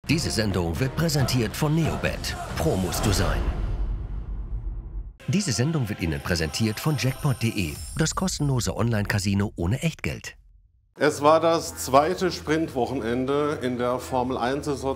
Diese Sendung wird präsentiert von Neobet. Pro musst du sein. Diese Sendung wird Ihnen präsentiert von Jackpot.de, das kostenlose Online-Casino ohne Echtgeld. Es war das zweite Sprintwochenende in der Formel-1-Saison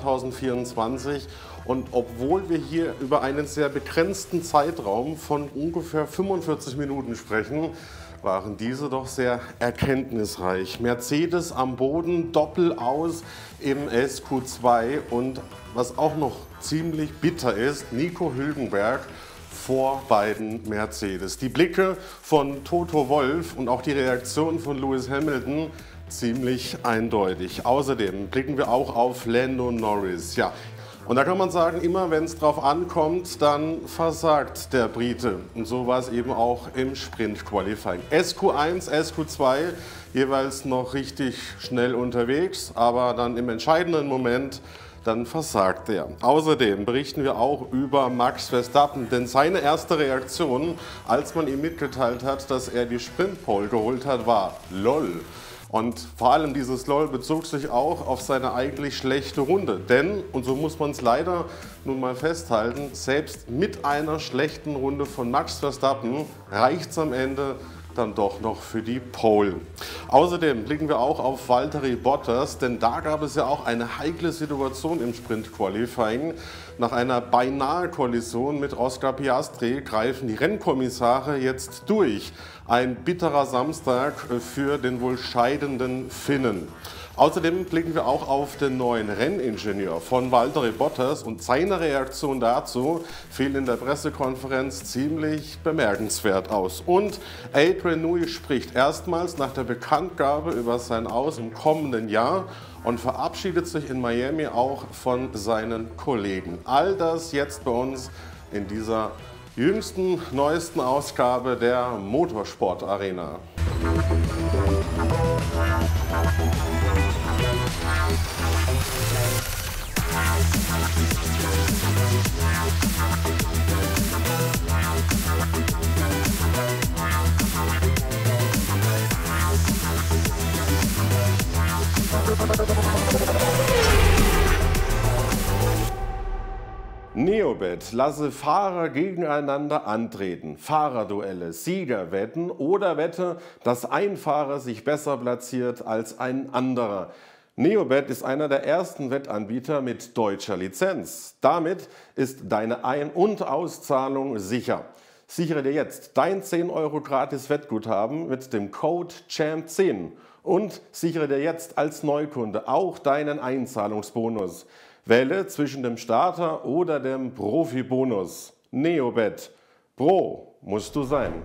2024 und obwohl wir hier über einen sehr begrenzten Zeitraum von ungefähr 45 Minuten sprechen, waren diese doch sehr erkenntnisreich. Mercedes am Boden, Doppelaus im SQ2 und was auch noch ziemlich bitter ist, Nico Hülkenberg vor beiden Mercedes. Die Blicke von Toto Wolff und auch die Reaktion von Lewis Hamilton ziemlich eindeutig. Außerdem blicken wir auch auf Lando Norris. Ja, und da kann man sagen, immer wenn es drauf ankommt, dann versagt der Brite. Und so war es eben auch im Sprint-Qualifying. SQ1, SQ2 jeweils noch richtig schnell unterwegs, aber dann im entscheidenden Moment dann versagt er. Außerdem berichten wir auch über Max Verstappen, denn seine erste Reaktion, als man ihm mitgeteilt hat, dass er die Sprintpole geholt hat, war LOL. Und vor allem dieses LOL bezog sich auch auf seine eigentlich schlechte Runde. Denn, und so muss man es leider nun mal festhalten, selbst mit einer schlechten Runde von Max Verstappen reicht es am Ende dann doch noch für die Pole. Außerdem blicken wir auch auf Valtteri Bottas, denn da gab es ja auch eine heikle Situation im Sprint-Qualifying. Nach einer beinahe Kollision mit Oscar Piastri greifen die Rennkommissare jetzt durch. Ein bitterer Samstag für den wohl scheidenden Finnen. Außerdem blicken wir auch auf den neuen Renningenieur von Valtteri Bottas und seine Reaktion dazu fiel in der Pressekonferenz ziemlich bemerkenswert aus. Und Adrian Newey spricht erstmals nach der Bekanntgabe über sein Aus im kommenden Jahr und verabschiedet sich in Miami auch von seinen Kollegen. All das jetzt bei uns in dieser jüngsten, neuesten Ausgabe der Motorsport Arena. Neobet lasse Fahrer gegeneinander antreten. Fahrerduelle, Siegerwetten oder Wette, dass ein Fahrer sich besser platziert als ein anderer. Neobet ist einer der ersten Wettanbieter mit deutscher Lizenz. Damit ist deine Ein- und Auszahlung sicher. Sichere dir jetzt dein 10 € gratis Wettguthaben mit dem Code CHAMP10 und sichere dir jetzt als Neukunde auch deinen Einzahlungsbonus. Wähle zwischen dem Starter oder dem Profi-Bonus. Neobet. Pro musst du sein.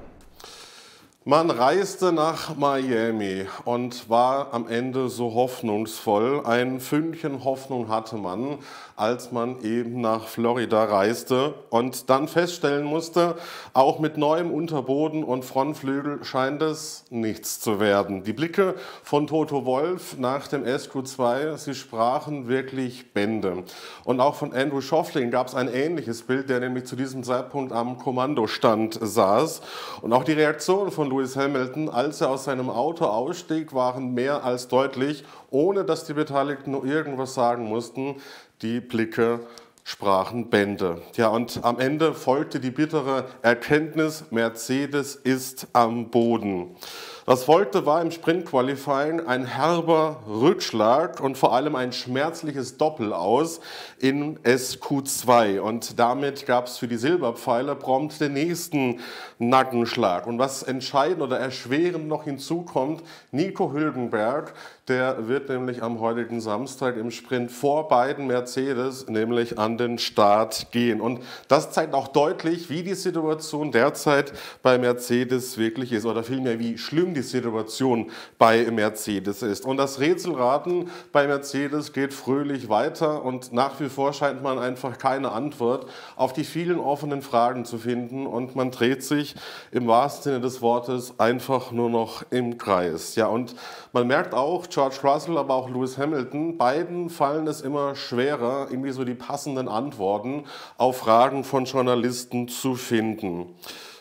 Man reiste nach Miami und war am Ende so hoffnungsvoll. Ein Fünkchen Hoffnung hatte man, als man eben nach Florida reiste und dann feststellen musste, auch mit neuem Unterboden und Frontflügel scheint es nichts zu werden. Die Blicke von Toto Wolff nach dem SQ2, sie sprachen wirklich Bände. Und auch von Andrew Schöffling gab es ein ähnliches Bild, der nämlich zu diesem Zeitpunkt am Kommandostand saß. Und auch die Reaktion von Lewis Hamilton, als er aus seinem Auto ausstieg, waren mehr als deutlich, ohne dass die Beteiligten nur irgendwas sagen mussten. Die Blicke sprachen Bände. Ja, und am Ende folgte die bittere Erkenntnis, Mercedes ist am Boden. Was folgte, war im Sprint-Qualifying ein herber Rückschlag und vor allem ein schmerzliches Doppelaus in SQ2. Und damit gab es für die Silberpfeiler prompt den nächsten Nackenschlag. Und was entscheidend oder erschwerend noch hinzukommt, Nico Hülkenberg, der wird nämlich am heutigen Samstag im Sprint vor beiden Mercedes nämlich an den Start gehen. Und das zeigt auch deutlich, wie die Situation derzeit bei Mercedes wirklich ist oder vielmehr wie schlimm die Situation bei Mercedes ist. Und das Rätselraten bei Mercedes geht fröhlich weiter und nach wie vor scheint man einfach keine Antwort auf die vielen offenen Fragen zu finden und man dreht sich im wahrsten Sinne des Wortes einfach nur noch im Kreis. Ja, und man merkt auch, George Russell, aber auch Lewis Hamilton, beiden fallen es immer schwerer, irgendwie so die passenden Antworten auf Fragen von Journalisten zu finden.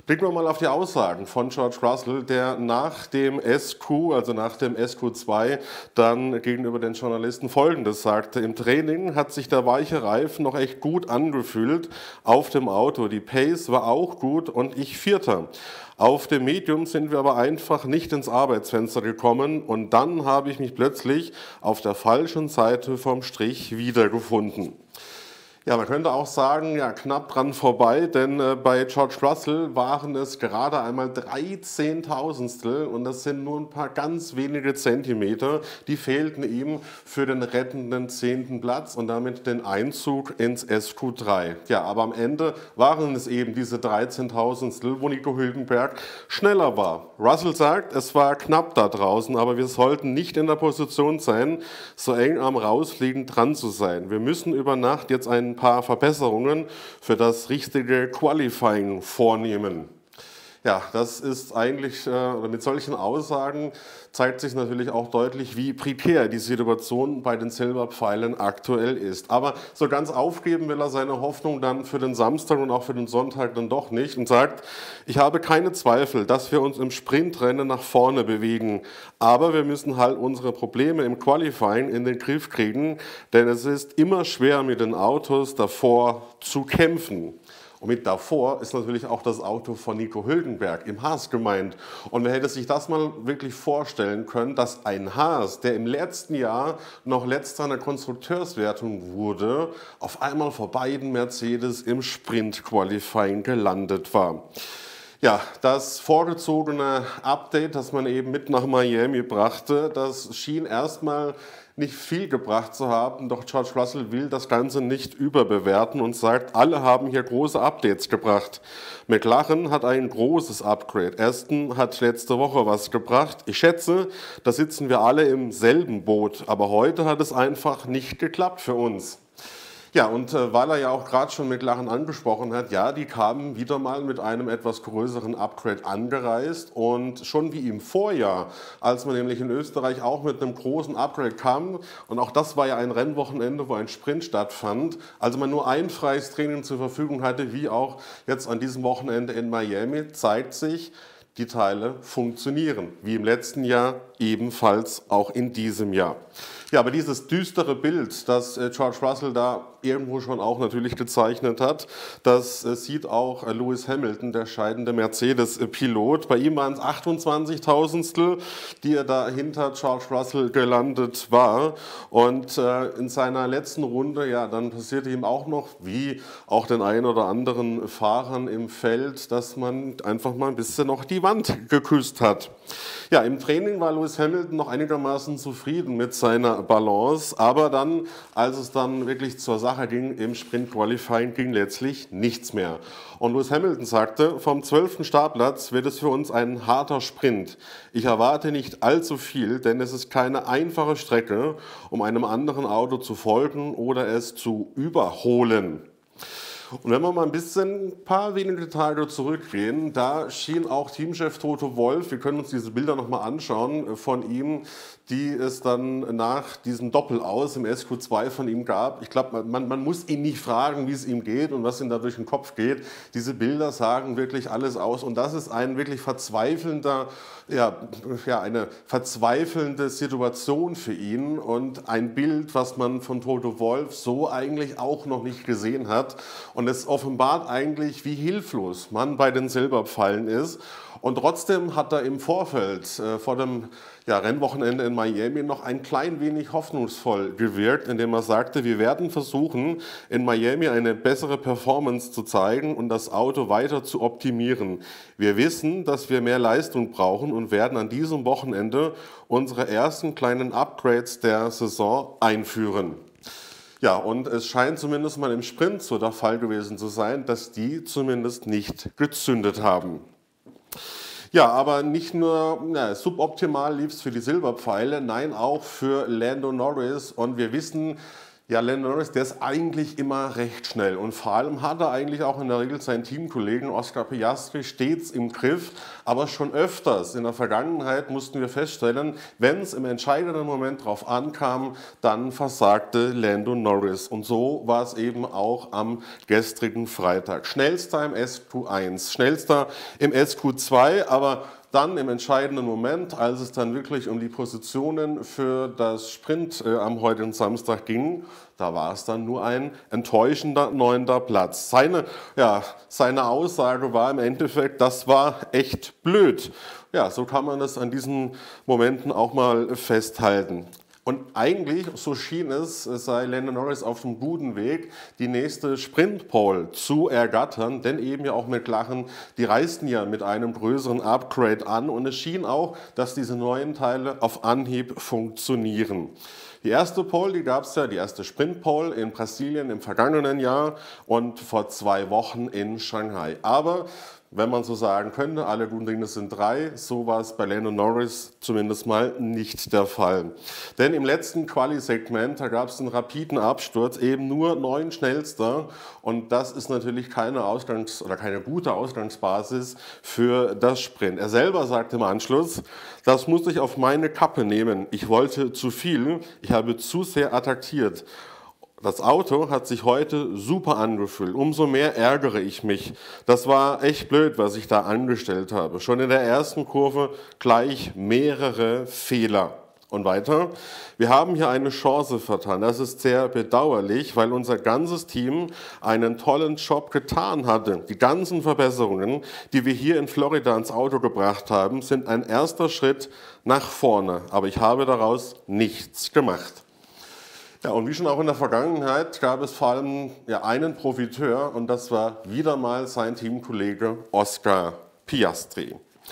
Blicken wir mal auf die Aussagen von George Russell, der nach dem SQ, also nach dem SQ2, dann gegenüber den Journalisten Folgendes sagte: Im Training hat sich der weiche Reifen noch echt gut angefühlt auf dem Auto. Die Pace war auch gut und ich Vierter. Auf dem Medium sind wir aber einfach nicht ins Arbeitsfenster gekommen und dann habe ich mich plötzlich auf der falschen Seite vom Strich wiedergefunden. Ja, man könnte auch sagen, ja, knapp dran vorbei, denn bei George Russell waren es gerade einmal 13.000stel und das sind nur ein paar ganz wenige Zentimeter, die fehlten ihm für den rettenden 10. Platz und damit den Einzug ins SQ3. Ja, aber am Ende waren es eben diese 13.000stel, wo Nico Hülkenberg schneller war. Russell sagt, es war knapp da draußen, aber wir sollten nicht in der Position sein, so eng am Rausfliegen dran zu sein. Wir müssen über Nacht jetzt ein paar Verbesserungen für das richtige Qualifying vornehmen. Ja, das ist eigentlich, oder mit solchen Aussagen zeigt sich natürlich auch deutlich, wie prekär die Situation bei den Silberpfeilen aktuell ist. Aber so ganz aufgeben will er seine Hoffnung dann für den Samstag und auch für den Sonntag dann doch nicht und sagt, ich habe keine Zweifel, dass wir uns im Sprintrennen nach vorne bewegen, aber wir müssen halt unsere Probleme im Qualifying in den Griff kriegen, denn es ist immer schwer mit den Autos davor zu kämpfen. Und mit davor ist natürlich auch das Auto von Nico Hülkenberg im Haas gemeint. Und wer hätte sich das mal wirklich vorstellen können, dass ein Haas, der im letzten Jahr noch letzter in der Konstrukteurswertung wurde, auf einmal vor beiden Mercedes im Sprint-Qualifying gelandet war. Ja, das vorgezogene Update, das man eben mit nach Miami brachte, das schien erstmal nicht viel gebracht zu haben, doch George Russell will das Ganze nicht überbewerten und sagt, alle haben hier große Updates gebracht. McLaren hat ein großes Upgrade, Aston hat letzte Woche was gebracht. Ich schätze, da sitzen wir alle im selben Boot, aber heute hat es einfach nicht geklappt für uns. Ja, und weil er ja auch gerade schon McLaren angesprochen hat, ja, die kamen wieder mal mit einem etwas größeren Upgrade angereist und schon wie im Vorjahr, als man nämlich in Österreich auch mit einem großen Upgrade kam und auch das war ja ein Rennwochenende, wo ein Sprint stattfand, also man nur ein freies Training zur Verfügung hatte, wie auch jetzt an diesem Wochenende in Miami, zeigt sich, die Teile funktionieren, wie im letzten Jahr, ebenfalls auch in diesem Jahr. Ja, aber dieses düstere Bild, das George Russell da irgendwo schon auch natürlich gezeichnet hat, das sieht auch Lewis Hamilton, der scheidende Mercedes-Pilot. Bei ihm waren es 28.000stel, die er da hinter George Russell gelandet war. Und in seiner letzten Runde, ja, dann passierte ihm auch noch, wie auch den ein oder anderen Fahrern im Feld, dass man einfach mal ein bisschen noch die Wand geküsst hat. Ja, im Training war Lewis Hamilton noch einigermaßen zufrieden mit seiner Balance, aber dann, als es dann wirklich zur Sache ging, im Sprint-Qualifying ging letztlich nichts mehr. Und Lewis Hamilton sagte, vom 12. Startplatz wird es für uns ein harter Sprint. Ich erwarte nicht allzu viel, denn es ist keine einfache Strecke, um einem anderen Auto zu folgen oder es zu überholen. Und wenn wir mal ein paar wenige Tage zurückgehen, da schien auch Teamchef Toto Wolff, wir können uns diese Bilder nochmal anschauen von ihm, die es dann nach diesem Doppelaus im SQ2 von ihm gab. Ich glaube, man muss ihn nicht fragen, wie es ihm geht und was ihm da durch den Kopf geht. Diese Bilder sagen wirklich alles aus und das ist ein wirklich verzweifelnder, eine verzweifelnde Situation für ihn und ein Bild, was man von Toto Wolff so eigentlich auch noch nicht gesehen hat. Und es offenbart eigentlich, wie hilflos man bei den Silberpfeilen ist. Und trotzdem hat er im Vorfeld vor dem Rennwochenende in Miami noch ein klein wenig hoffnungsvoll gewirkt, indem er sagte, wir werden versuchen, in Miami eine bessere Performance zu zeigen und das Auto weiter zu optimieren. Wir wissen, dass wir mehr Leistung brauchen und werden an diesem Wochenende unsere ersten kleinen Upgrades der Saison einführen. Ja, und es scheint zumindest mal im Sprint so der Fall gewesen zu sein, dass die zumindest nicht gezündet haben. Ja, aber nicht nur suboptimal lief es für die Silberpfeile, nein, auch für Lando Norris. Und wir wissen, Ja, Lando Norris, der ist eigentlich immer recht schnell und vor allem hat er eigentlich auch in der Regel seinen Teamkollegen Oscar Piastri stets im Griff, aber schon öfters in der Vergangenheit mussten wir feststellen, wenn es im entscheidenden Moment drauf ankam, dann versagte Lando Norris und so war es eben auch am gestrigen Freitag. Schnellster im SQ1, schnellster im SQ2, aber dann im entscheidenden Moment, als es dann wirklich um die Positionen für das Sprint am heutigen Samstag ging, da war es dann nur ein enttäuschender 9. Platz. Seine Aussage war im Endeffekt, das war echt blöd. Ja, so kann man das an diesen Momenten auch mal festhalten. Und eigentlich, so schien es, sei Lando Norris auf dem guten Weg, die nächste Sprint-Pole zu ergattern, denn eben ja auch McLaren, die reisten ja mit einem größeren Upgrade an und es schien auch, dass diese neuen Teile auf Anhieb funktionieren. Die erste Pole, die gab es ja, die erste Sprint-Pole in Brasilien im vergangenen Jahr und vor 2 Wochen in Shanghai. Aber wenn man so sagen könnte, alle guten Dinge sind 3, so war es bei Lando Norris zumindest mal nicht der Fall. Denn im letzten Quali-Segment, da gab es einen rapiden Absturz, eben nur 9 Schnellster und das ist natürlich keine gute Ausgangsbasis für das Sprint. Er selber sagte im Anschluss, das muss ich auf meine Kappe nehmen, ich wollte zu viel, ich habe zu sehr attackiert. Das Auto hat sich heute super angefühlt. Umso mehr ärgere ich mich. Das war echt blöd, was ich da angestellt habe. Schon in der ersten Kurve gleich mehrere Fehler. Und weiter, wir haben hier eine Chance vertan. Das ist sehr bedauerlich, weil unser ganzes Team einen tollen Job getan hatte. Die ganzen Verbesserungen, die wir hier in Florida ins Auto gebracht haben, sind ein erster Schritt nach vorne. Aber ich habe daraus nichts gemacht. Ja, und wie schon auch in der Vergangenheit gab es vor allem einen Profiteur und das war wieder mal sein Teamkollege Oscar Piastri.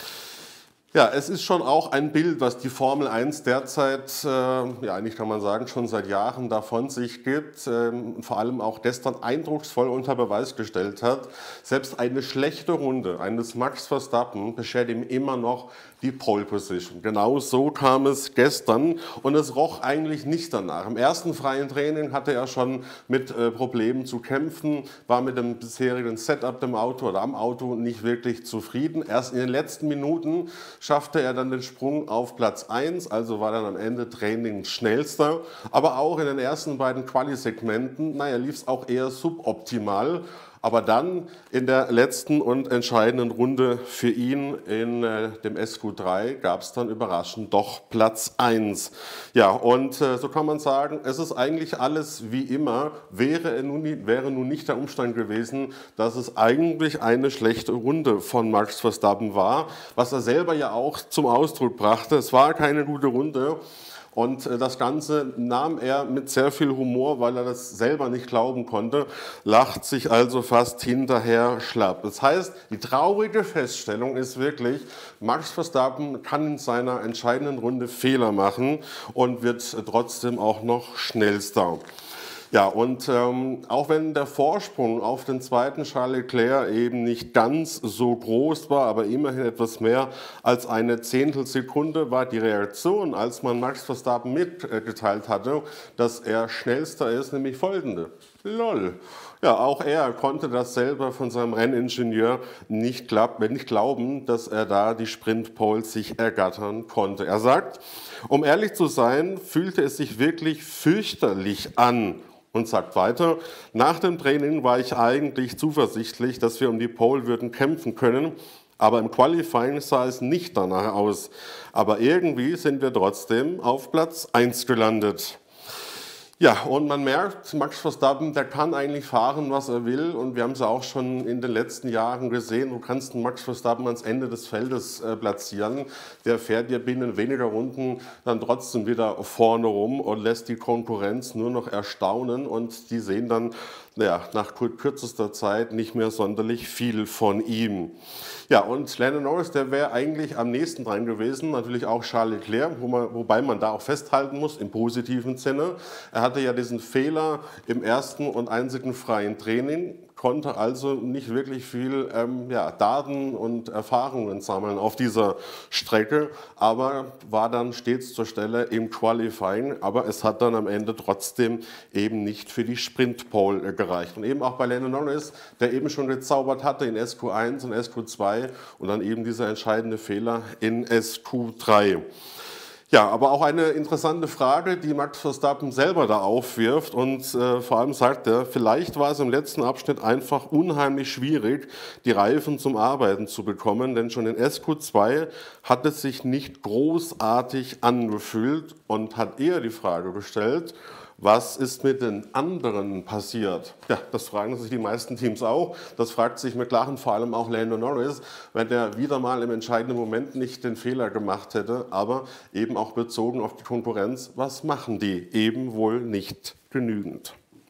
Ja, es ist schon auch ein Bild, was die Formel 1 derzeit, eigentlich kann man sagen, schon seit Jahren davon sich gibt, vor allem auch gestern eindrucksvoll unter Beweis gestellt hat. Selbst eine schlechte Runde eines Max Verstappen beschert ihm immer noch die Pole Position. Genau so kam es gestern und es roch eigentlich nicht danach. Im ersten freien Training hatte er schon mit Problemen zu kämpfen, war mit dem bisherigen Setup am Auto nicht wirklich zufrieden. Erst in den letzten Minuten schaffte er dann den Sprung auf Platz 1, also war dann am Ende Training schnellster. Aber auch in den ersten beiden Quali-Segmenten, lief es auch eher suboptimal. Aber dann in der letzten und entscheidenden Runde für ihn in dem SQ3 gab es dann überraschend doch Platz 1. Ja, und so kann man sagen, es ist eigentlich alles wie immer, wäre nun nicht der Umstand gewesen, dass es eigentlich eine schlechte Runde von Max Verstappen war, was er selber ja auch zum Ausdruck brachte. Es war keine gute Runde. Und das Ganze nahm er mit sehr viel Humor, weil er das selber nicht glauben konnte, lacht sich also fast hinterher schlapp. Das heißt, die traurige Feststellung ist wirklich, Max Verstappen kann in seiner entscheidenden Runde Fehler machen und wird trotzdem auch noch schnellster. Ja, und auch wenn der Vorsprung auf den zweiten Charles Leclerc eben nicht ganz so groß war, aber immerhin etwas mehr als eine Zehntelsekunde, war die Reaktion, als man Max Verstappen mitgeteilt hatte, dass er schnellster ist, nämlich folgende. Lol. Ja, auch er konnte das selber von seinem Renningenieur nicht glauben, dass er da die Sprintpole sich ergattern konnte. Er sagt, um ehrlich zu sein, fühlte es sich wirklich fürchterlich an. Und sagt weiter, nach dem Training war ich eigentlich zuversichtlich, dass wir um die Pole würden kämpfen können, aber im Qualifying sah es nicht danach aus. Aber irgendwie sind wir trotzdem auf Platz 1 gelandet. Ja, und man merkt, Max Verstappen, der kann eigentlich fahren, was er will. Und wir haben es auch schon in den letzten Jahren gesehen, du kannst einen Max Verstappen ans Ende des Feldes platzieren. Der fährt ja binnen weniger Runden dann trotzdem wieder vorne rum und lässt die Konkurrenz nur noch erstaunen. Und die sehen dann nach kürzester Zeit nicht mehr sonderlich viel von ihm. Ja, und Lando Norris, der wäre eigentlich am nächsten dran gewesen, natürlich auch Charles Leclerc, wobei man da auch festhalten muss, im positiven Sinne. Er hatte ja diesen Fehler im ersten und einzigen freien Training, konnte also nicht wirklich viel Daten und Erfahrungen sammeln auf dieser Strecke, aber war dann stets zur Stelle im Qualifying, aber es hat dann am Ende trotzdem eben nicht für die Sprint-Pole gereicht. Und eben auch bei Lando Norris, der eben schon gezaubert hatte in SQ1 und SQ2 und dann eben dieser entscheidende Fehler in SQ3. Ja, aber auch eine interessante Frage, die Max Verstappen selber da aufwirft und vor allem sagt er, vielleicht war es im letzten Abschnitt einfach unheimlich schwierig, die Reifen zum Arbeiten zu bekommen, denn schon in SQ2 hat es sich nicht großartig angefühlt und hat eher die Frage gestellt, was ist mit den anderen passiert? Ja, das fragen sich die meisten Teams auch. Das fragt sich McLaren vor allem auch Lando Norris, wenn der wieder mal im entscheidenden Moment nicht den Fehler gemacht hätte, aber eben auch bezogen auf die Konkurrenz, was machen die? Eben wohl nicht genügend.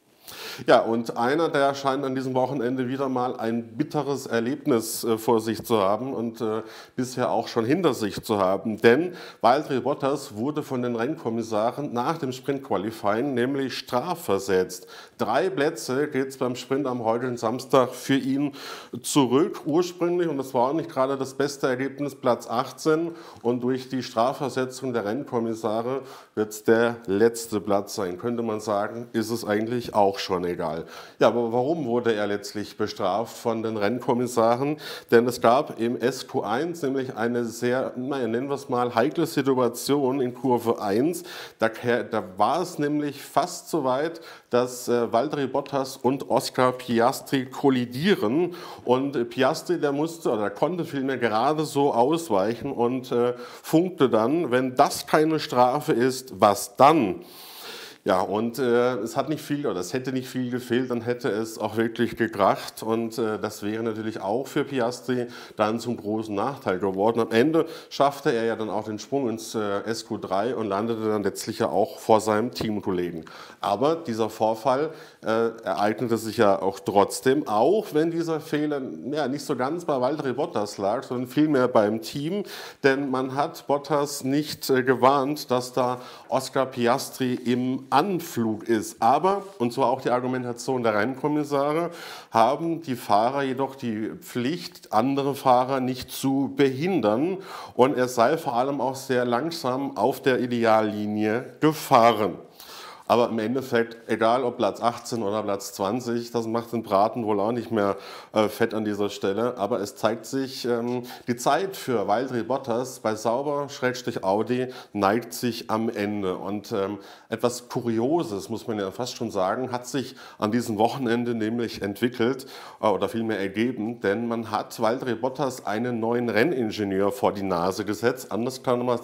Ja, und einer, der scheint an diesem Wochenende wieder mal ein bitteres Erlebnis vor sich zu haben und bisher auch schon hinter sich zu haben. Denn Valtteri Bottas wurde von den Rennkommissaren nach dem Sprint-Qualifying nämlich strafversetzt. 3 Plätze geht es beim Sprint am heutigen Samstag für ihn zurück. Ursprünglich, und das war auch nicht gerade das beste Ergebnis, Platz 18. Und durch die Strafversetzung der Rennkommissare wird es der letzte Platz sein. Könnte man sagen, ist es eigentlich auch schon egal. Ja, aber warum wurde er letztlich bestraft von den Rennkommissaren? Denn es gab im SQ1 nämlich eine sehr, nennen wir es mal, heikle Situation in Kurve 1. Da war es nämlich fast so weit, dass Valtteri Bottas und Oscar Piastri kollidieren. Und Piastri, der konnte vielmehr gerade so ausweichen und funkte dann, wenn das keine Strafe ist, was dann? Ja, und es hätte nicht viel gefehlt, dann hätte es auch wirklich gekracht und das wäre natürlich auch für Piastri dann zum großen Nachteil geworden. Am Ende schaffte er ja dann auch den Sprung ins SQ3 und landete dann letztlich ja auch vor seinem Teamkollegen. Aber dieser Vorfall ereignete sich ja auch trotzdem, auch wenn dieser Fehler nicht so ganz bei Valtteri Bottas lag, sondern vielmehr beim Team, denn man hat Bottas nicht gewarnt, dass da Oscar Piastri im Anflug ist. Aber, und so auch die Argumentation der Rennkommissare, haben die Fahrer jedoch die Pflicht, andere Fahrer nicht zu behindern. Und er sei vor allem auch sehr langsam auf der Ideallinie gefahren. Aber im Endeffekt, egal ob Platz 18 oder Platz 20, das macht den Braten wohl auch nicht mehr fett an dieser Stelle. Aber es zeigt sich, die Zeit für Valtteri Bottas bei Sauber-Audi neigt sich am Ende. Und etwas Kurioses, muss man ja fast schon sagen, hat sich an diesem Wochenende nämlich entwickelt oder vielmehr ergeben. Denn man hat Valtteri Bottas einen neuen Renningenieur vor die Nase gesetzt. Anders kann man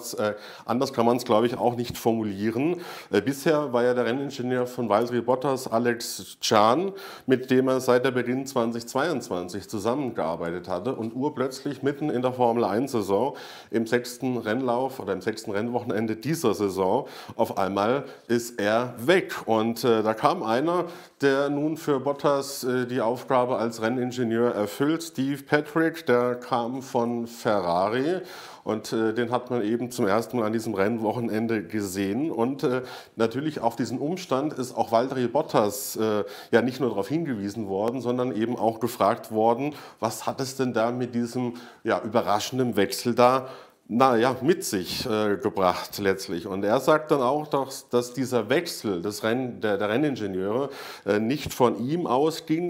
es, glaube ich, auch nicht formulieren. Bisher war ja der Renningenieur von Valtteri Bottas, Alex Chan, mit dem er seit der Beginn 2022 zusammengearbeitet hatte und urplötzlich mitten in der Formel-1-Saison im 6. Rennlauf oder im 6. Rennwochenende dieser Saison auf einmal ist er weg. Und da kam einer, der nun für Bottas die Aufgabe als Renningenieur erfüllt, Steve Patrick, der kam von Ferrari. Und den hat man eben zum ersten Mal an diesem Rennwochenende gesehen. Und natürlich auf diesen Umstand ist auch Valtteri Bottas ja nicht nur darauf hingewiesen worden, sondern eben auch gefragt worden, was hat es denn da mit diesem überraschenden Wechsel da mit sich gebracht letztlich. Und er sagt dann auch, dass dieser Wechsel der Renningenieure nicht von ihm ausging.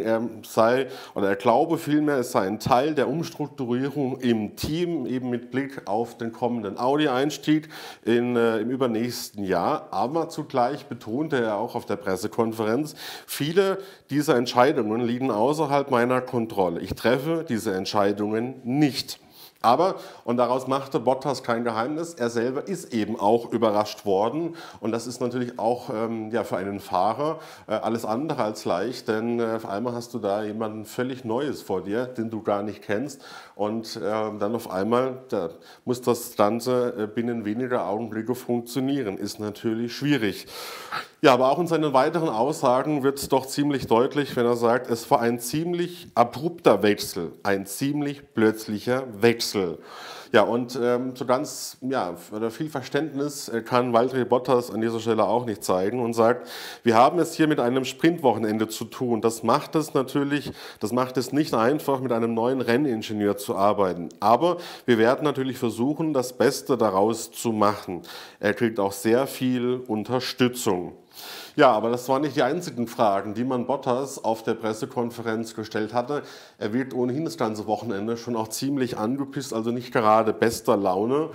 Er glaube vielmehr, es sei ein Teil der Umstrukturierung im Team, eben mit Blick auf den kommenden Audi-Einstieg im übernächsten Jahr. Aber zugleich betonte er auch auf der Pressekonferenz, viele dieser Entscheidungen liegen außerhalb meiner Kontrolle. Ich treffe diese Entscheidungen nicht. Aber, und daraus machte Bottas kein Geheimnis, er selber ist eben auch überrascht worden. Und das ist natürlich auch für einen Fahrer alles andere als leicht, denn auf einmal hast du da jemanden völlig Neues vor dir, den du gar nicht kennst. Und dann auf einmal muss das Ganze binnen weniger Augenblicke funktionieren. Ist natürlich schwierig. Ja, aber auch in seinen weiteren Aussagen wird es doch ziemlich deutlich, wenn er sagt, es war ein ziemlich abrupter Wechsel, ein ziemlich plötzlicher Wechsel. Ja, und so ganz, ja, oder viel Verständnis kann Valtteri Bottas an dieser Stelle auch nicht zeigen und sagt, wir haben es hier mit einem Sprintwochenende zu tun. Das macht es natürlich, das macht es nicht einfach, mit einem neuen Renningenieur zu arbeiten. Aber wir werden natürlich versuchen, das Beste daraus zu machen. Er kriegt auch sehr viel Unterstützung. Ja, aber das waren nicht die einzigen Fragen, die man Bottas auf der Pressekonferenz gestellt hatte. Er wirkt ohnehin das ganze Wochenende schon auch ziemlich angepisst, also nicht gerade bester Laune.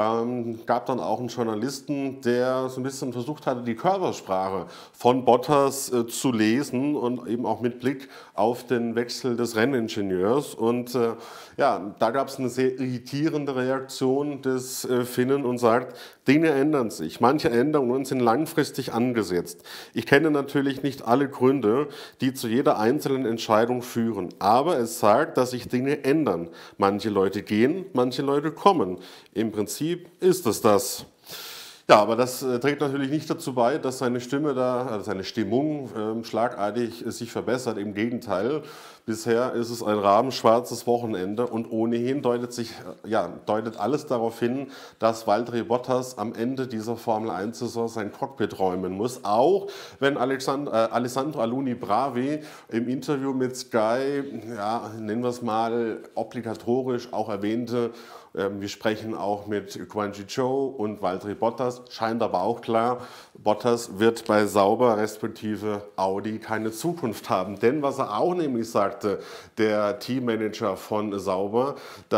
Gab dann auch einen Journalisten, der so ein bisschen versucht hatte, die Körpersprache von Bottas zu lesen und eben auch mit Blick auf den Wechsel des Renningenieurs. Und ja, da gab es eine sehr irritierende Reaktion des Finnen und sagt, Dinge ändern sich. Manche Änderungen sind langfristig angesetzt. Ich kenne natürlich nicht alle Gründe, die zu jeder einzelnen Entscheidung führen, aber es sagt, dass sich Dinge ändern. Manche Leute gehen, manche Leute kommen. Im Prinzip ist es das. Ja, aber das trägt natürlich nicht dazu bei, dass seine Stimme da, also seine Stimmung schlagartig sich verbessert. Im Gegenteil, bisher ist es ein rabenschwarzes Wochenende und ohnehin deutet alles darauf hin, dass Valtteri Bottas am Ende dieser Formel-1-Saison sein Cockpit räumen muss. Auch wenn Alessandro Aluni-Bravi im Interview mit Sky, ja, nennen wir es mal obligatorisch, auch erwähnte, wir sprechen auch mit Guanyu Zhou und Valtteri Bottas. Scheint aber auch klar, Bottas wird bei Sauber respektive Audi keine Zukunft haben. Denn was er auch nämlich sagte, der Teammanager von Sauber,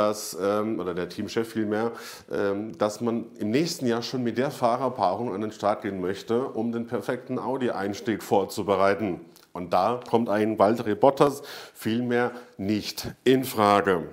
oder der Teamchef vielmehr, dass man im nächsten Jahr schon mit der Fahrerpaarung an den Start gehen möchte, um den perfekten Audi-Einstieg vorzubereiten. Und da kommt ein Valtteri Bottas vielmehr nicht in Frage.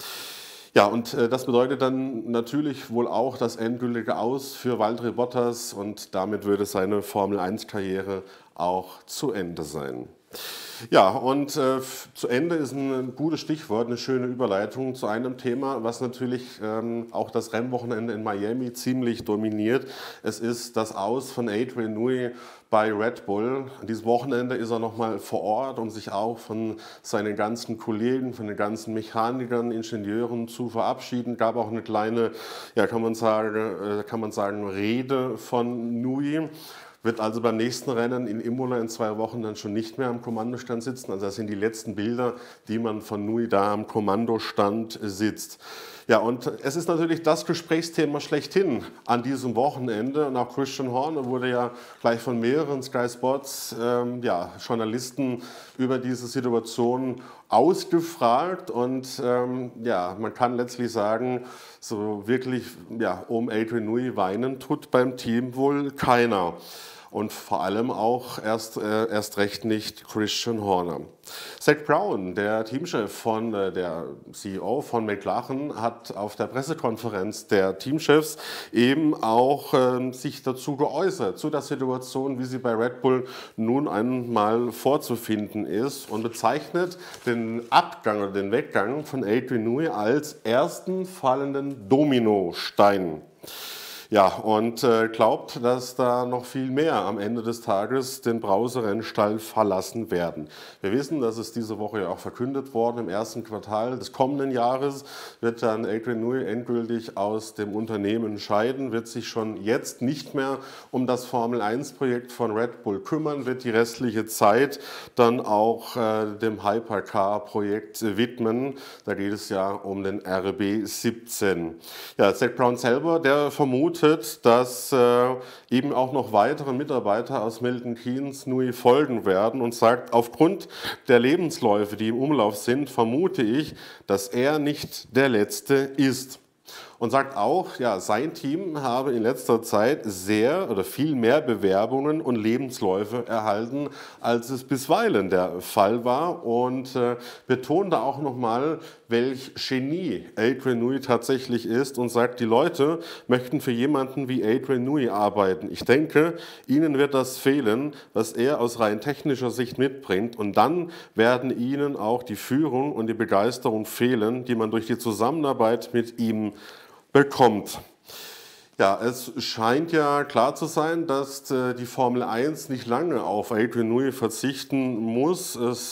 Ja, und das bedeutet dann natürlich wohl auch das endgültige Aus für Valtteri Bottas und damit würde seine Formel-1-Karriere auch zu Ende sein. Ja, und zu Ende ist ein gutes Stichwort, eine schöne Überleitung zu einem Thema, was natürlich auch das Rennwochenende in Miami ziemlich dominiert. Es ist das Aus von Adrian Newey bei Red Bull. Dieses Wochenende ist er nochmal vor Ort, um sich auch von seinen ganzen Kollegen, von den ganzen Mechanikern, Ingenieuren zu verabschieden. Gab auch eine kleine, ja, kann man sagen, Rede von Newey. Wird also beim nächsten Rennen in Imola in 2 Wochen dann schon nicht mehr am Kommandostand sitzen. Also das sind die letzten Bilder, die man von Newey da am Kommandostand sitzt. Ja, und es ist natürlich das Gesprächsthema schlechthin an diesem Wochenende. Und auch Christian Horner wurde ja gleich von mehreren Sky Sports Journalisten über diese Situation ausgefragt. Und man kann letztlich sagen, so wirklich um Adrian Newey weinen tut beim Team wohl keiner. Und vor allem auch erst recht nicht Christian Horner. Zak Brown, der Teamchef der CEO von McLaren, hat auf der Pressekonferenz der Teamchefs eben auch sich dazu geäußert, zu der Situation, wie sie bei Red Bull nun einmal vorzufinden ist und bezeichnet den Abgang oder den Weggang von Adrian Newey als ersten fallenden Dominostein. Ja, und glaubt, dass da noch viel mehr am Ende des Tages den Brauserennstall verlassen werden. Wir wissen, dass es diese Woche ja auch verkündet worden, im ersten Quartal des kommenden Jahres wird dann Adrian Newey endgültig aus dem Unternehmen scheiden, wird sich schon jetzt nicht mehr um das Formel-1-Projekt von Red Bull kümmern, wird die restliche Zeit dann auch dem Hypercar-Projekt widmen. Da geht es ja um den RB17. Ja, Zak Brown selber, der vermutet, dass eben auch noch weitere Mitarbeiter aus Milton Keynes Newey folgen werden und sagt, aufgrund der Lebensläufe, die im Umlauf sind, vermute ich, dass er nicht der Letzte ist. Und sagt auch, ja, sein Team habe in letzter Zeit viel mehr Bewerbungen und Lebensläufe erhalten, als es bisweilen der Fall war und betonte auch nochmal, welch Genie Adrian Newey tatsächlich ist und sagt, die Leute möchten für jemanden wie Adrian Newey arbeiten. Ich denke, ihnen wird das fehlen, was er aus rein technischer Sicht mitbringt und dann werden ihnen auch die Führung und die Begeisterung fehlen, die man durch die Zusammenarbeit mit ihm bekommt. Ja, es scheint ja klar zu sein, dass die Formel 1 nicht lange auf Adrian Newey verzichten muss.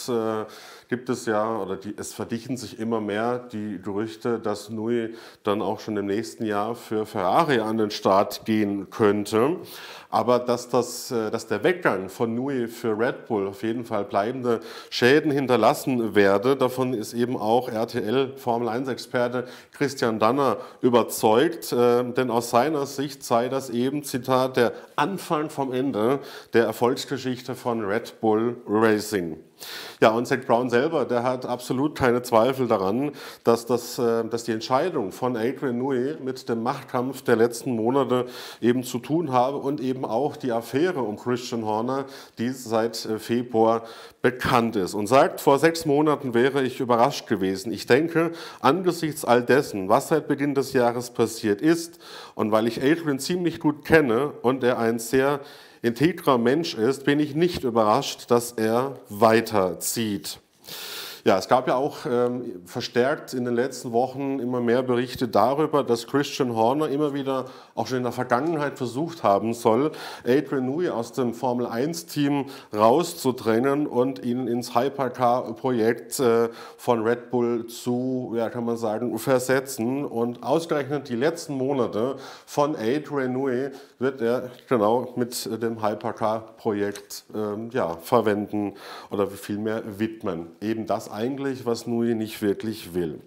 Gibt es ja, oder es verdichten sich immer mehr die Gerüchte, dass Newey dann auch schon im nächsten Jahr für Ferrari an den Start gehen könnte. Aber dass der Weggang von Newey für Red Bull auf jeden Fall bleibende Schäden hinterlassen werde, davon ist eben auch RTL Formel 1-Experte Christian Danner überzeugt. Denn aus seiner Sicht sei das eben, Zitat, der Anfang vom Ende der Erfolgsgeschichte von Red Bull Racing. Ja, und Zak Brown selber, der hat absolut keine Zweifel daran, dass die Entscheidung von Adrian Newey mit dem Machtkampf der letzten Monate eben zu tun habe und eben auch die Affäre um Christian Horner, die seit Februar bekannt ist. Und sagt, vor 6 Monaten wäre ich überrascht gewesen. Ich denke, angesichts all dessen, was seit Beginn des Jahres passiert ist und weil ich Adrian ziemlich gut kenne und er ein sehr integrer Mensch ist, bin ich nicht überrascht, dass er weiterzieht. Ja, es gab ja auch verstärkt in den letzten Wochen immer mehr Berichte darüber, dass Christian Horner immer wieder auch schon in der Vergangenheit versucht haben soll, Adrian Newey aus dem Formel-1-Team rauszudrängen und ihn ins Hypercar-Projekt von Red Bull zu, ja, kann man sagen, versetzen. Und ausgerechnet die letzten Monate von Adrian Newey wird er genau mit dem Hypercar-Projekt verwenden oder vielmehr widmen. Eben das eigentlich, was Newey nicht wirklich will.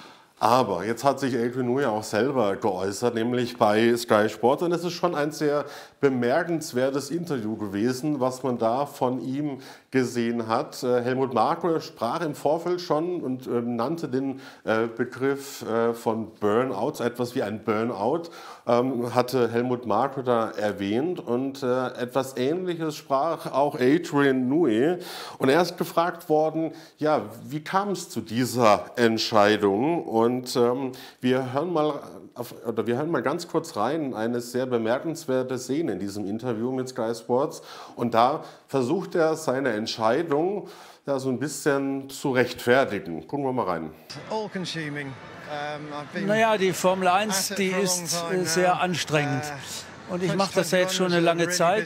Aber jetzt hat sich Adrian Newey auch selber geäußert, nämlich bei Sky Sport. Und es ist schon ein sehr bemerkenswertes Interview gewesen, was man da von ihm gesehen hat. Helmut Marko sprach im Vorfeld schon und nannte den Begriff von Burnout, etwas wie ein Burnout, hatte Helmut Marko da erwähnt. Und etwas Ähnliches sprach auch Adrian Newey. Und er ist gefragt worden, ja, wie kam es zu dieser Entscheidung? Und wir hören mal ganz kurz rein, eine sehr bemerkenswerte Szene in diesem Interview mit Sky Sports. Und da versucht er seine Entscheidung ja, so ein bisschen zu rechtfertigen. Gucken wir mal rein. Naja, die Formel 1, die ist sehr anstrengend. Und ich mache das ja jetzt schon eine lange Zeit.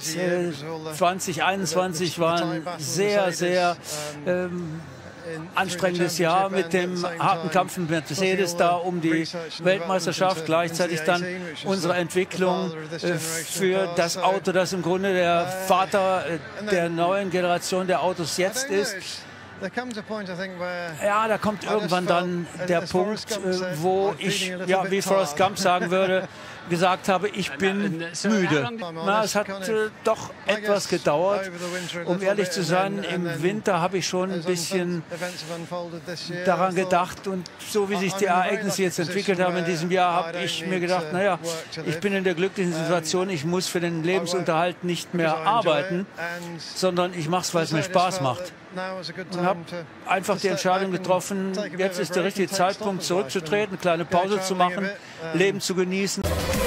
2021 war ein sehr anstrengendes Jahr mit dem harten Kampf mit Mercedes da um die Weltmeisterschaft, gleichzeitig dann unsere Entwicklung für das Auto, das im Grunde der Vater der neuen Generation der Autos jetzt ist. Ja, da kommt irgendwann dann der Punkt, wo ich, ja, wie Forrest Gump sagen würde, gesagt habe, ich bin müde. Na, es hat doch etwas gedauert. Um ehrlich zu sein, im Winter habe ich schon ein bisschen daran gedacht. Und so wie sich die Ereignisse jetzt entwickelt haben in diesem Jahr, habe ich mir gedacht, naja, ich bin in der glücklichen Situation, ich muss für den Lebensunterhalt nicht mehr arbeiten, sondern ich mache es, weil es mir Spaß macht. Und habe einfach die Entscheidung getroffen, jetzt ist der richtige Zeitpunkt zurückzutreten, eine kleine Pause zu machen, Leben zu genießen.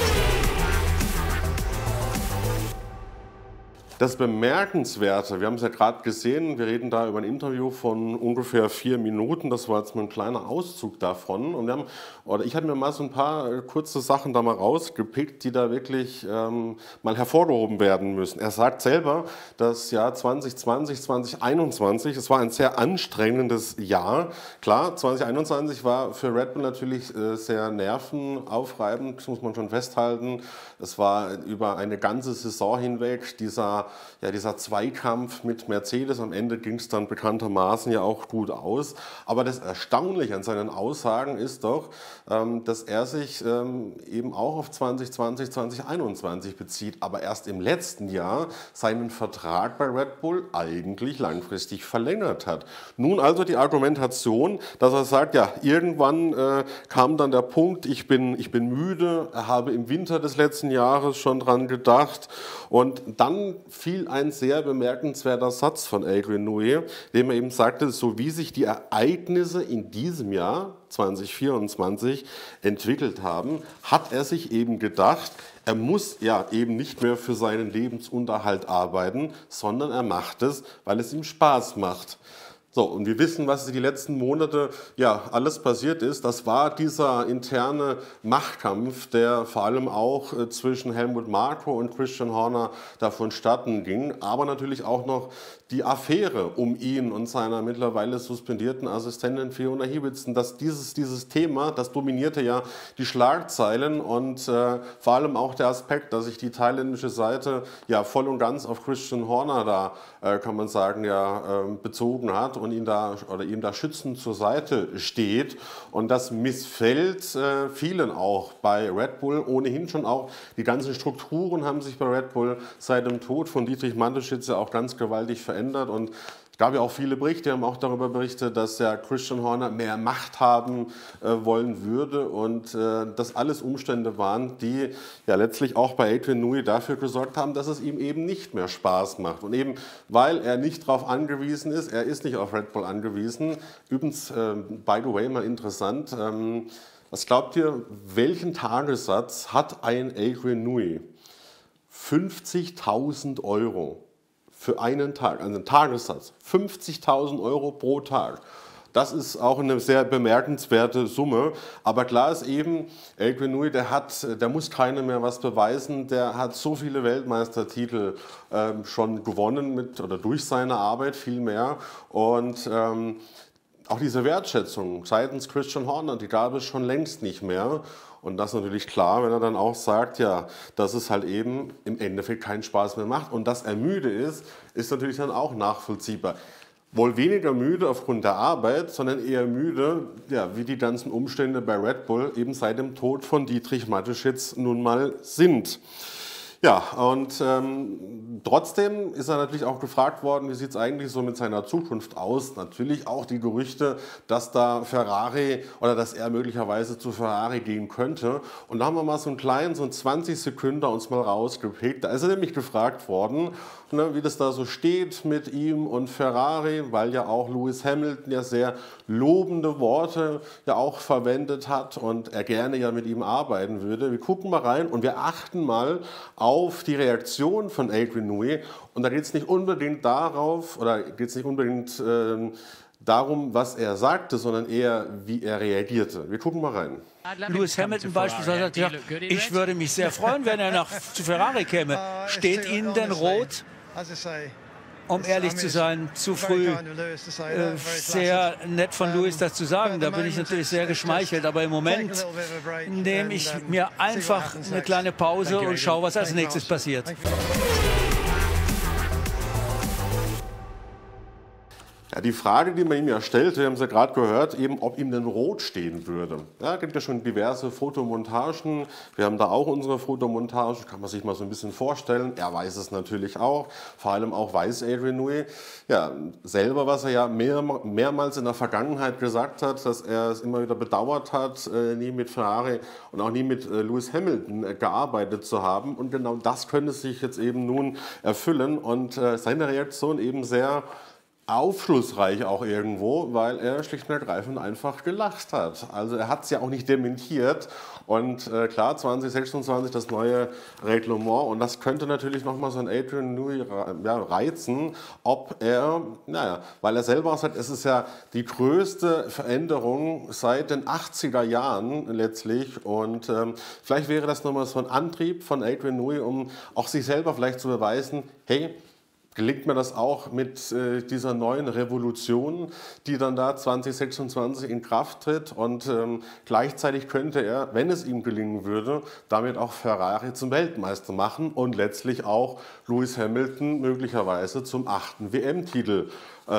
Das Bemerkenswerte, wir haben es ja gerade gesehen, wir reden da über ein Interview von ungefähr 4 Minuten, das war jetzt mal ein kleiner Auszug davon. Und ich hatte mir mal so ein paar kurze Sachen da mal rausgepickt, die da wirklich mal hervorgehoben werden müssen. Er sagt selber, das Jahr 2020, 2021, es war ein sehr anstrengendes Jahr. Klar, 2021 war für Red Bull natürlich sehr nervenaufreibend, das muss man schon festhalten. Es war über eine ganze Saison hinweg dieser Zweikampf mit Mercedes. Am Ende ging es dann bekanntermaßen ja auch gut aus. Aber das Erstaunliche an seinen Aussagen ist doch, dass er sich eben auch auf 2020, 2021 bezieht, aber erst im letzten Jahr seinen Vertrag bei Red Bull eigentlich langfristig verlängert hat. Nun also die Argumentation, dass er sagt, ja, irgendwann kam dann der Punkt, ich bin müde, habe im Winter des letzten Jahres schon dran gedacht. Und dann fiel ein sehr bemerkenswerter Satz von Adrian Newey, dem er eben sagte, so wie sich die Ereignisse in diesem Jahr 2024 entwickelt haben, hat er sich eben gedacht, er muss ja eben nicht mehr für seinen Lebensunterhalt arbeiten, sondern er macht es, weil es ihm Spaß macht. So, und wir wissen, was die letzten Monate ja alles passiert ist. Das war dieser interne Machtkampf, der vor allem auch zwischen Helmut Marko und Christian Horner da vonstatten ging, aber natürlich auch noch die Affäre um ihn und seiner mittlerweile suspendierten Assistentin Fiona Hiebitson. Dieses Thema, das dominierte ja die Schlagzeilen und vor allem auch der Aspekt, dass sich die thailändische Seite ja voll und ganz auf Christian Horner da, kann man sagen, ja bezogen hat und ihm da schützend zur Seite steht. Und das missfällt vielen auch bei Red Bull. Ohnehin schon auch die ganzen Strukturen haben sich bei Red Bull seit dem Tod von Dietrich Mateschitz ja auch ganz gewaltig verändert. Und es gab ja auch viele Berichte, die haben auch darüber berichtet, dass ja Christian Horner mehr Macht haben wollen würde und das alles Umstände waren, die ja letztlich auch bei Adrian Newey dafür gesorgt haben, dass es ihm eben nicht mehr Spaß macht. Und eben weil er nicht darauf angewiesen ist, er ist nicht auf Red Bull angewiesen. Übrigens, by the way, mal interessant, was glaubt ihr, welchen Tagessatz hat ein Adrian Newey? 50.000 Euro. Für einen Tag, also ein Tagessatz, 50.000 Euro pro Tag. Das ist auch eine sehr bemerkenswerte Summe. Aber klar ist eben, Adrian Newey, der muss keinem mehr was beweisen. Der hat so viele Weltmeistertitel schon gewonnen oder durch seine Arbeit viel mehr. Und auch diese Wertschätzung seitens Christian Horner, die gab es schon längst nicht mehr. Und das ist natürlich klar, wenn er dann auch sagt, ja, dass es halt eben im Endeffekt keinen Spaß mehr macht. Und dass er müde ist, ist natürlich dann auch nachvollziehbar. Wohl weniger müde aufgrund der Arbeit, sondern eher müde, ja, wie die ganzen Umstände bei Red Bull eben seit dem Tod von Dietrich Mateschitz nun mal sind. Ja, und trotzdem ist er natürlich auch gefragt worden, wie sieht es eigentlich so mit seiner Zukunft aus. Natürlich auch die Gerüchte, dass da Ferrari oder dass er möglicherweise zu Ferrari gehen könnte. Und da haben wir mal so einen 20 Sekunden uns mal rausgepickt. Da ist er nämlich gefragt worden, wie das da so steht mit ihm und Ferrari, weil ja auch Lewis Hamilton ja sehr lobende Worte ja auch verwendet hat und er gerne ja mit ihm arbeiten würde. Wir gucken mal rein und wir achten mal auf die Reaktion von Adrian Newey. Und da geht es nicht unbedingt darauf, oder geht es nicht unbedingt darum, was er sagte, sondern eher, wie er reagierte. Wir gucken mal rein. Lewis Hamilton beispielsweise hat gesagt, ich würde mich sehr freuen, wenn er zu Ferrari käme. Steht Ihnen denn rot? Um ehrlich zu sein, zu früh. Sehr nett von Lewis, das zu sagen. Da bin ich natürlich sehr geschmeichelt. Aber im Moment nehme ich mir einfach eine kleine Pause und schaue, was als nächstes passiert. Ja, die Frage, die man ihm ja stellte, wir haben es ja gerade gehört, eben, ob ihm denn rot stehen würde. Ja, es gibt ja schon diverse Fotomontagen. Wir haben da auch unsere Fotomontage, kann man sich mal so ein bisschen vorstellen. Er weiß es natürlich auch. Vor allem auch weiß Adrian Newey ja selber, was er ja mehrmals in der Vergangenheit gesagt hat, dass er es immer wieder bedauert hat, nie mit Ferrari und auch nie mit Lewis Hamilton gearbeitet zu haben. Und genau das könnte sich jetzt eben nun erfüllen. Und seine Reaktion eben sehr aufschlussreich auch irgendwo, weil er schlicht und ergreifend einfach gelacht hat. Also er hat es ja auch nicht dementiert und klar, 2026 das neue Reglement und das könnte natürlich nochmal so ein Adrian Newey reizen, ob er, weil er selber auch sagt, es ist ja die größte Veränderung seit den 80er Jahren letztlich und vielleicht wäre das nochmal so ein Antrieb von Adrian Newey, um auch sich selber vielleicht zu beweisen, hey, gelingt mir das auch mit dieser neuen Revolution, die dann da 2026 in Kraft tritt und gleichzeitig könnte er, wenn es ihm gelingen würde, damit auch Ferrari zum Weltmeister machen und letztlich auch Lewis Hamilton möglicherweise zum 8. WM-Titel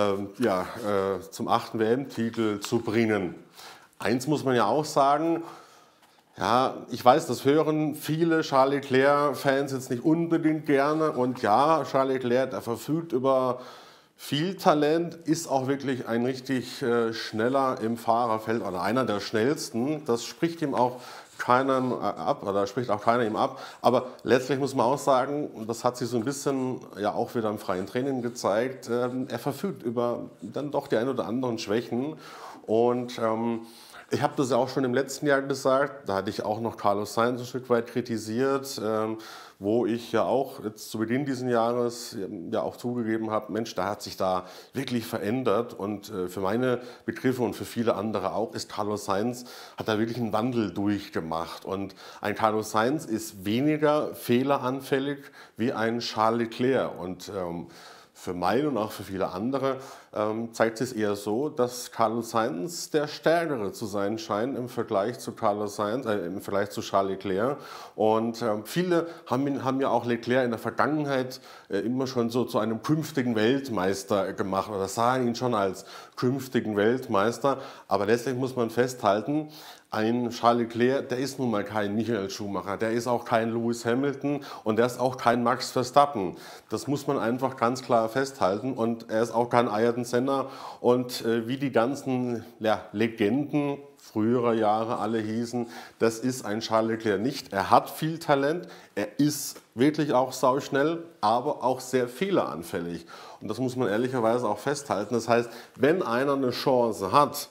zu bringen. Eins muss man ja auch sagen, ja, ich weiß, das hören viele Charles Leclerc-Fans jetzt nicht unbedingt gerne. Und ja, Charles Leclerc, der verfügt über viel Talent, ist auch wirklich ein richtig schneller im Fahrerfeld oder einer der schnellsten. Das spricht ihm auch keinem ab oder spricht auch keiner ihm ab. Aber letztlich muss man auch sagen, und das hat sich so ein bisschen ja auch wieder im freien Training gezeigt, er verfügt über dann doch die ein oder anderen Schwächen. Und Ich habe das ja auch schon im letzten Jahr gesagt, da hatte ich auch noch Carlos Sainz ein Stück weit kritisiert, wo ich ja auch jetzt zu Beginn dieses Jahres ja auch zugegeben habe, Mensch, da hat sich da wirklich verändert und für meine Begriffe und für viele andere auch ist Carlos Sainz, hat da wirklich einen Wandel durchgemacht und ein Carlos Sainz ist weniger fehleranfällig wie ein Charles Leclerc und für meine und auch für viele andere zeigt es eher so, dass Carlos Sainz der Stärkere zu sein scheint im Vergleich zu im Vergleich zu Charles Leclerc. Und viele haben ja auch Leclerc in der Vergangenheit immer schon so zu einem künftigen Weltmeister gemacht oder sahen ihn schon als künftigen Weltmeister. Aber letztlich muss man festhalten, ein Charles Leclerc, der ist nun mal kein Michael Schumacher, der ist auch kein Lewis Hamilton und der ist auch kein Max Verstappen. Das muss man einfach ganz klar festhalten und er ist auch kein Ayrton Senna und wie die ganzen Legenden früherer Jahre alle hießen, das ist ein Charles Leclerc nicht. Er hat viel Talent, er ist wirklich auch sauschnell, aber auch sehr fehleranfällig. Und das muss man ehrlicherweise auch festhalten. Das heißt, wenn einer eine Chance hat,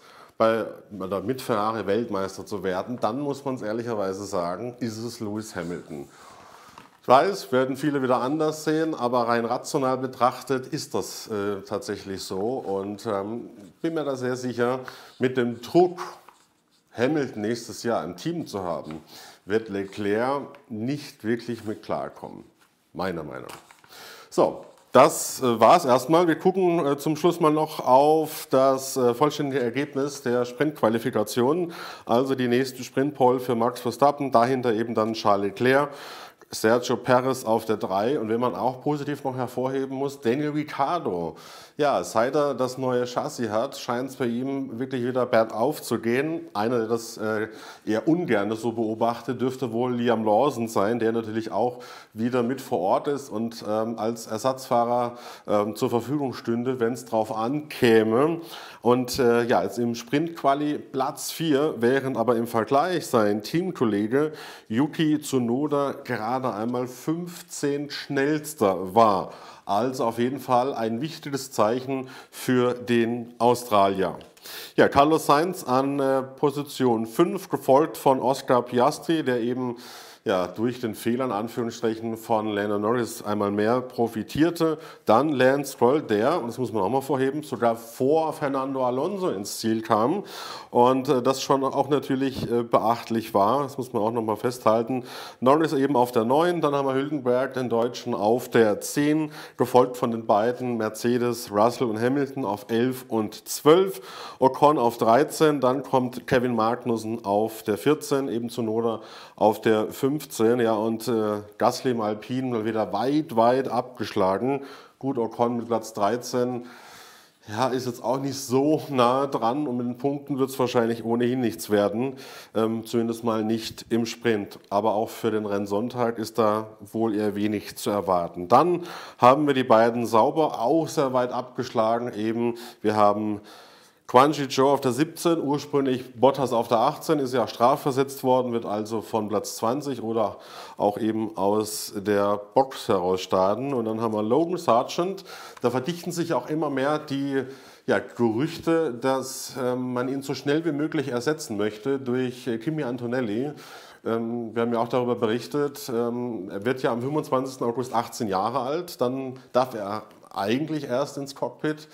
mit Ferrari Weltmeister zu werden, dann muss man es ehrlicherweise sagen, ist es Lewis Hamilton. Ich weiß, werden viele wieder anders sehen, aber rein rational betrachtet ist das tatsächlich so und bin mir da sehr sicher, mit dem Druck, Hamilton nächstes Jahr im Team zu haben, wird Leclerc nicht wirklich mit klarkommen, meiner Meinung nach. So. Das war es erstmal. Wir gucken zum Schluss mal noch auf das vollständige Ergebnis der Sprintqualifikation. Also die nächste Sprintpole für Max Verstappen, dahinter eben dann Charles Leclerc, Sergio Perez auf der 3 und wenn man auch positiv noch hervorheben muss, Daniel Ricciardo. Ja, seit er das neue Chassis hat, scheint es bei ihm wirklich wieder bergauf zu gehen. Einer, der das eher ungern so beobachtet, dürfte wohl Liam Lawson sein, der natürlich auch wieder mit vor Ort ist und als Ersatzfahrer zur Verfügung stünde, wenn es drauf ankäme. Und ja, jetzt im Sprint-Quali Platz 4, während aber im Vergleich sein Teamkollege Yuki Tsunoda gerade einmal 15 schnellster war. Also auf jeden Fall ein wichtiges Zeichen für den Australier. Ja, Carlos Sainz an Position 5, gefolgt von Oscar Piastri, der eben durch den Fehler in Anführungsstrichen von Lando Norris einmal mehr profitierte. Dann Lance Stroll, der, und das muss man auch mal vorheben, sogar vor Fernando Alonso ins Ziel kam. Und das schon auch natürlich beachtlich war, das muss man auch nochmal festhalten. Norris eben auf der 9, dann haben wir Hülkenberg, den Deutschen, auf der 10, gefolgt von den beiden Mercedes, Russell und Hamilton auf 11 und 12. Ocon auf 13, dann kommt Kevin Magnussen auf der 14, eben Tsunoda auf der 15, ja, und Gasly im Alpine mal wieder weit abgeschlagen. Gut, Ocon mit Platz 13, ja, ist jetzt auch nicht so nah dran und mit den Punkten wird es wahrscheinlich ohnehin nichts werden, zumindest mal nicht im Sprint. Aber auch für den Rennsonntag ist da wohl eher wenig zu erwarten. Dann haben wir die beiden Sauber auch sehr weit abgeschlagen. Eben, wir haben Guanyu Zhou auf der 17, ursprünglich Bottas auf der 18, ist ja strafversetzt worden, wird also von Platz 20 oder auch eben aus der Box heraus starten. Und dann haben wir Logan Sargent, da verdichten sich auch immer mehr die Gerüchte, dass man ihn so schnell wie möglich ersetzen möchte durch Kimi Antonelli. Wir haben ja auch darüber berichtet, er wird ja am 25. August 18 Jahre alt, dann darf er eigentlich erst ins Cockpit.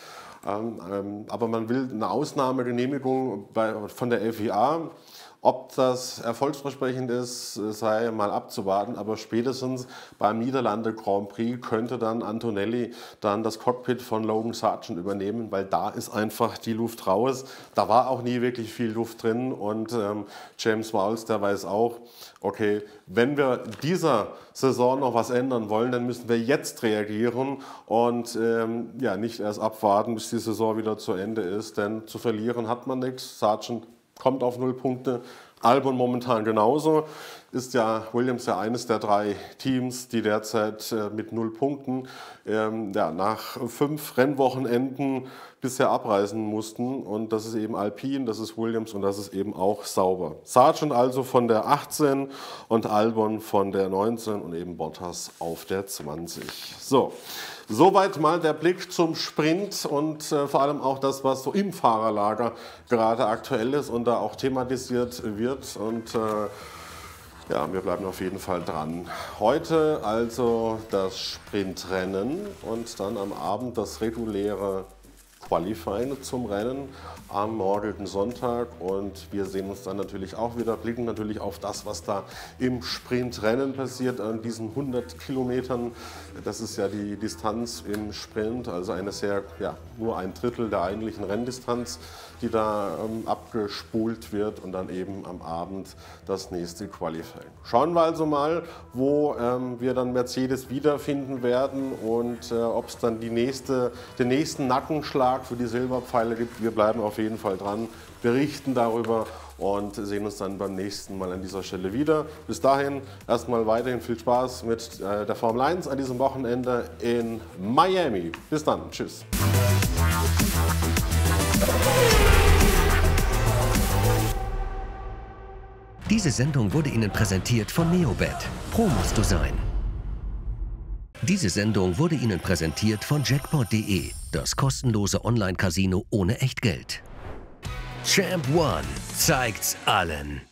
Aber man will eine Ausnahmegenehmigung von der FIA. Ob das erfolgsversprechend ist, sei mal abzuwarten, aber spätestens beim Niederlande Grand Prix könnte dann Antonelli dann das Cockpit von Logan Sargent übernehmen, weil da ist einfach die Luft raus. Da war auch nie wirklich viel Luft drin und James Vowles, der weiß auch, okay, wenn wir dieser Saison noch was ändern wollen, dann müssen wir jetzt reagieren und nicht erst abwarten, bis die Saison wieder zu Ende ist, denn zu verlieren hat man nichts. Sargent kommt auf 0 Punkte. Albon momentan genauso. Ist ja Williams ja eines der 3 Teams, die derzeit mit 0 Punkten nach 5 Rennwochenenden bisher abreisen mussten. Und das ist eben Alpine, das ist Williams und das ist eben auch Sauber. Sargent also von der 18 und Albon von der 19 und eben Bottas auf der 20. So, Soweit mal der Blick zum Sprint und vor allem auch das, was so im Fahrerlager gerade aktuell ist und da auch thematisiert wird. Und ja, wir bleiben auf jeden Fall dran. Heute also das Sprintrennen und dann am Abend das reguläre Qualifying zum Rennen am morgigen Sonntag. Und wir sehen uns dann natürlich auch wieder, blicken natürlich auf das, was da im Sprintrennen passiert, an diesen 100 Kilometern. Das ist ja die Distanz im Sprint, also eine sehr, ja, nur ein Drittel der eigentlichen Renndistanz, die da abgespult wird, und dann eben am Abend das nächste Qualifying. Schauen wir also mal, wo wir dann Mercedes wiederfinden werden und ob es dann den nächsten Nackenschlag für die Silberpfeile gibt. Wir bleiben auf jeden Fall dran, berichten darüber und sehen uns dann beim nächsten Mal an dieser Stelle wieder. Bis dahin erstmal weiterhin viel Spaß mit der Formel 1 an diesem Wochenende in Miami. Bis dann, tschüss. Diese Sendung wurde Ihnen präsentiert von Neobet. Pro musst du sein. Diese Sendung wurde Ihnen präsentiert von Jackpot.de, das kostenlose Online-Casino ohne Echtgeld. Champ One zeigt's allen.